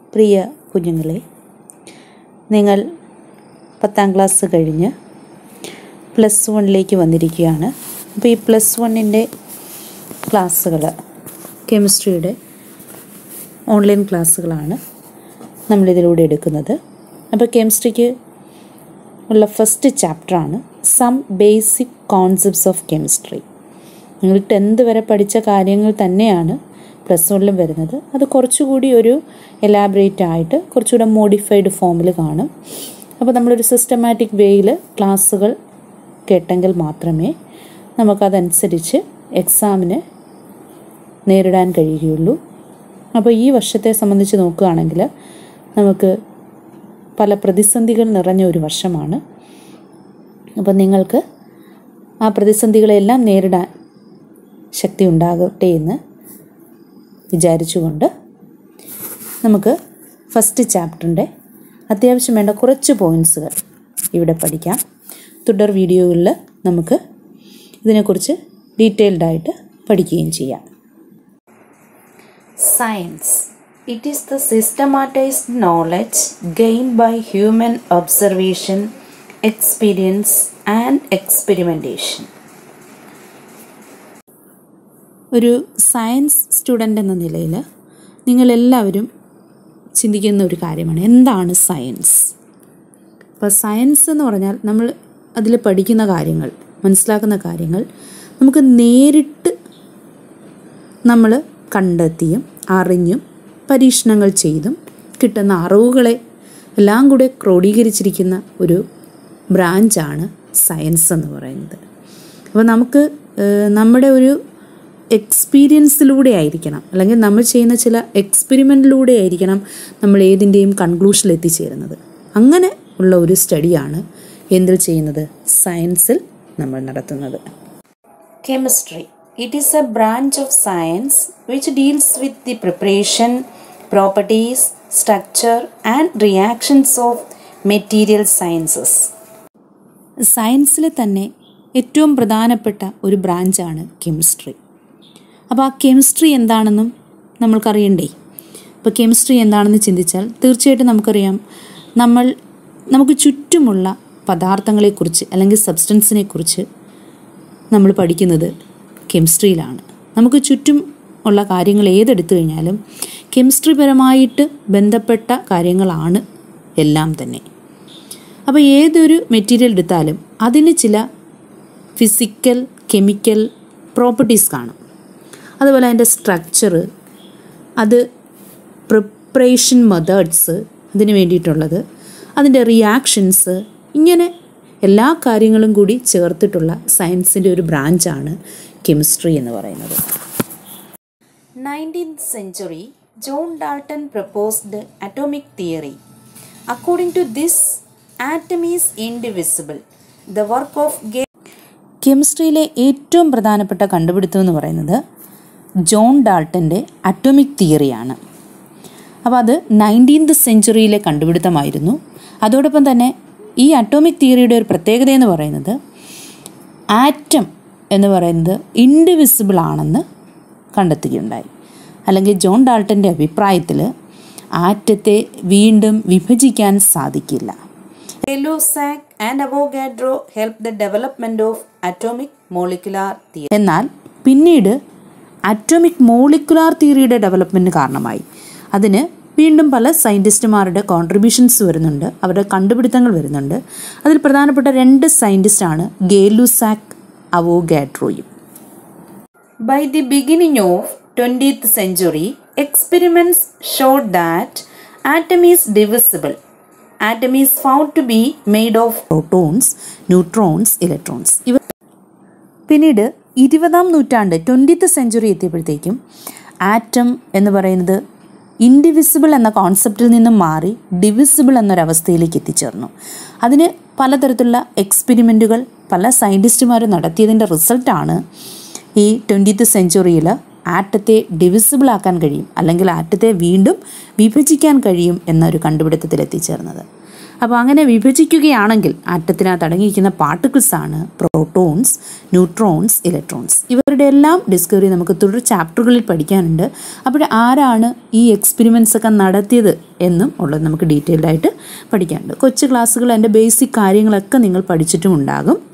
പ്രിയ കുഞ്ഞുങ്ങളെ, നിങ്ങൾ 10ാം ക്ലാസ് കഴിഞ്ഞ് +1 വന്നിരിക്കുകയാണ്. അപ്പോൾ ഈ +1 ക്ലാസ്സുകൾ കെമിസ്ട്രിയുടെ ഓൺലൈൻ ക്ലാസ്സുകളാണ് നമ്മളിതിലൂടെ എടുക്കുന്നത്. അപ്പോൾ കെമിസ്ട്രിക്ക് ഉള്ള ഫസ്റ്റ് ചാപ്റ്ററാണ് some basic concepts of chemistry. നിങ്ങൾ 10th വരെ പഠിച്ച കാര്യങ്ങൾ തന്നെയാണ് +1 വരുന്നത്. അത് കുറച്ചുകൂടി ഒരു എലാബറേറ്റ് ആയിട്ട് കുറച്ചുകൂടെ മോഡിഫൈഡ് ഫോമിൽ കാണും. അപ്പോൾ നമ്മളൊരു സിസ്റ്റമാറ്റിക് വേയിൽ ക്ലാസ്സുകൾ കേട്ടെങ്കിൽ മാത്രമേ നമുക്കതനുസരിച്ച് എക്സാമിന് നേരിടാൻ കഴിയുകയുള്ളൂ. അപ്പോൾ ഈ വർഷത്തെ സംബന്ധിച്ച് നോക്കുകയാണെങ്കിൽ നമുക്ക് പല പ്രതിസന്ധികൾ നിറഞ്ഞ ഒരു വർഷമാണ്. അപ്പോൾ നിങ്ങൾക്ക് ആ പ്രതിസന്ധികളെല്ലാം നേരിടാൻ ശക്തി ഉണ്ടാകട്ടെ എന്ന് വിചാരിച്ചുകൊണ്ട് നമുക്ക് ഫസ്റ്റ് ചാപ്റ്ററിൻ്റെ അത്യാവശ്യം വേണ്ട കുറച്ച് പോയിൻറ്റ്സുകൾ ഇവിടെ പഠിക്കാം. തുടർ വീഡിയോകളിൽ നമുക്ക് ഇതിനെക്കുറിച്ച് ഡീറ്റെയിൽഡായിട്ട് പഠിക്കുകയും ചെയ്യാം. Science it is the systematized knowledge gained by human observation, experience and experimentation. ഒരു സയൻസ് സ്റ്റുഡൻ്റ് എന്ന നിലയിൽ നിങ്ങളെല്ലാവരും ചിന്തിക്കുന്ന ഒരു കാര്യമാണ്, എന്താണ് സയൻസ്? അപ്പോൾ സയൻസ് എന്ന് പറഞ്ഞാൽ നമ്മൾ അതിൽ പഠിക്കുന്ന കാര്യങ്ങൾ, മനസ്സിലാക്കുന്ന കാര്യങ്ങൾ നമുക്ക് നേരിട്ട് നമ്മൾ കണ്ടെത്തിയും അറിഞ്ഞും പരീക്ഷണങ്ങൾ ചെയ്തും കിട്ടുന്ന അറിവുകളെ എല്ലാം കൂടെ ക്രോഡീകരിച്ചിരിക്കുന്ന ഒരു ബ്രാഞ്ചാണ് സയൻസ് എന്ന് പറയുന്നത്. അപ്പോൾ നമുക്ക് നമ്മുടെ ഒരു എക്സ്പീരിയൻസിലൂടെ ആയിരിക്കണം, അല്ലെങ്കിൽ നമ്മൾ ചെയ്യുന്ന ചില എക്സ്പെരിമെൻറ്റിലൂടെ ആയിരിക്കണം നമ്മൾ ഏതിൻ്റെയും കൺക്ലൂഷനിൽ എത്തിച്ചേരുന്നത്. അങ്ങനെ ഉള്ള ഒരു സ്റ്റഡിയാണ് എന്തിൽ ചെയ്യുന്നത്? സയൻസിൽ നമ്മൾ നടത്തുന്നത്. Chemistry it is a branch of science which deals with the preparation, properties, structure and reactions of material sciences. സയൻസിൽ തന്നെ ഏറ്റവും പ്രധാനപ്പെട്ട ഒരു ബ്രാഞ്ചാണ് കെമിസ്ട്രി. അപ്പോൾ ആ കെമിസ്ട്രി എന്താണെന്നും നമ്മൾക്കറിയണ്ടേ? അപ്പോൾ കെമിസ്ട്രി എന്താണെന്ന് ചിന്തിച്ചാൽ തീർച്ചയായിട്ടും നമുക്കറിയാം, നമുക്ക് ചുറ്റുമുള്ള പദാർത്ഥങ്ങളെക്കുറിച്ച് അല്ലെങ്കിൽ സബ്സ്റ്റൻസിനെ കുറിച്ച് നമ്മൾ പഠിക്കുന്നത് കെമിസ്ട്രിയിലാണ്. നമുക്ക് ചുറ്റും ഉള്ള കാര്യങ്ങൾ ഏതെടുത്തു കഴിഞ്ഞാലും കെമിസ്ട്രി പരമായിട്ട് ബന്ധപ്പെട്ട കാര്യങ്ങളാണ് എല്ലാം തന്നെ. അപ്പോൾ ഏതൊരു മെറ്റീരിയൽ എടുത്താലും അതിന് ചില ഫിസിക്കൽ, കെമിക്കൽ പ്രോപ്പർട്ടീസ് കാണും. അതുപോലെ അതിൻ്റെ സ്ട്രക്ചർ, അത് പ്രിപ്പറേഷൻ മെത്തേഡ്സ് അതിന് വേണ്ടിയിട്ടുള്ളത്, അതിൻ്റെ റിയാക്ഷൻസ്, ഇങ്ങനെ എല്ലാ കാര്യങ്ങളും കൂടി ചേർത്തിട്ടുള്ള സയൻസിൻ്റെ ഒരു ബ്രാഞ്ചാണ് കെമിസ്ട്രി എന്ന് പറയുന്നത്. 19th century John Dalton proposed atomic theory. According to this, atom is indivisible. The work of കെമിസ്ട്രിയിലെ ഏറ്റവും പ്രധാനപ്പെട്ട കണ്ടുപിടുത്തം എന്ന് പറയുന്നത് ജോൺ ഡാൾട്ടൻ്റെ അറ്റോമിക് തിയറിയാണ്. അപ്പോൾ അത് 19th centuryയിലെ കണ്ടുപിടുത്തമായിരുന്നു. അതോടൊപ്പം തന്നെ ഈ അറ്റോമിക് തിയറിയുടെ ഒരു പ്രത്യേകത എന്ന് പറയുന്നത് ആറ്റം എന്ന് പറയുന്നത് ഇൻഡിവിസിബിൾ ആണെന്ന് കണ്ടെത്തുകയുണ്ടായി. അല്ലെങ്കിൽ ജോൺ ഡാൾട്ടൻ്റെ അഭിപ്രായത്തിൽ ആറ്റത്തെ വീണ്ടും വിഭജിക്കാൻ സാധിക്കില്ല. Gay Lussac and Avogadro help the development of atomic molecular theory. എന്നാൽ പിന്നീട് അറ്റോമിക് മോളിക്കുലാർ തിയറിയുടെ ഡെവലപ്മെൻറ്റിന് കാരണമായി. അതിന് വീണ്ടും പല സയൻറ്റിസ്റ്റുമാരുടെ കോൺട്രിബ്യൂഷൻസ് വരുന്നുണ്ട്, അവരുടെ കണ്ടുപിടുത്തങ്ങൾ വരുന്നുണ്ട്. അതിൽ പ്രധാനപ്പെട്ട 2 സയൻറ്റിസ്റ്റാണ് ഗേ-ലുസാക്ക്, അവോഗാഡ്രോയും. By the beginning of 20th century, experiments showed that atom is divisible. Atom is found to be made of protons, neutrons, electrons. പിന്നീട് 20ാം നൂറ്റാണ്ട് 20th century എത്തിയപ്പോഴത്തേക്കും ആറ്റം എന്ന് പറയുന്നത് ഇൻഡിവിസിബിൾ എന്ന കോൺസെപ്റ്റിൽ നിന്നും മാറി ഡിവിസിബിൾ എന്നൊരവസ്ഥയിലേക്ക് എത്തിച്ചേർന്നു. അതിന് പലതരത്തിലുള്ള എക്സ്പെരിമെൻറ്റുകൾ പല സയൻറ്റിസ്റ്റുമാരും നടത്തിയതിൻ്റെ റിസൾട്ടാണ് ഈ 20th centuryയിൽ ആറ്റത്തെ ഡിവിസിബിൾ ആക്കാൻ കഴിയും, അല്ലെങ്കിൽ ആറ്റത്തെ വീണ്ടും വിഭജിക്കാൻ കഴിയും എന്നൊരു കണ്ടുപിടുത്തത്തിൽ എത്തിച്ചേർന്നത്. അപ്പോൾ അങ്ങനെ വിഭജിക്കുകയാണെങ്കിൽ ആറ്റത്തിനകത്ത് അടങ്ങിയിരിക്കുന്ന പാർട്ടിക്കിൾസാണ് പ്രോട്ടോൺസ്, ന്യൂട്രോൺസ്, ഇലക്ട്രോൺസ്. ഇവരുടെ എല്ലാം ഡിസ്കവറി നമുക്ക് തുടർ ചാപ്റ്ററുകളിൽ പഠിക്കാനുണ്ട്. അപ്പോൾ ആരാണ് ഈ എക്സ്പെരിമെൻറ്റ്സ് ഒക്കെ നടത്തിയത് എന്നും ഉള്ളത് നമുക്ക് ഡീറ്റെയിൽഡായിട്ട് പഠിക്കാനുണ്ട്. കൊച്ചു ക്ലാസ്സുകൾ അതിൻ്റെ ബേസിക് കാര്യങ്ങളൊക്കെ നിങ്ങൾ പഠിച്ചിട്ടും ഉണ്ടാകും.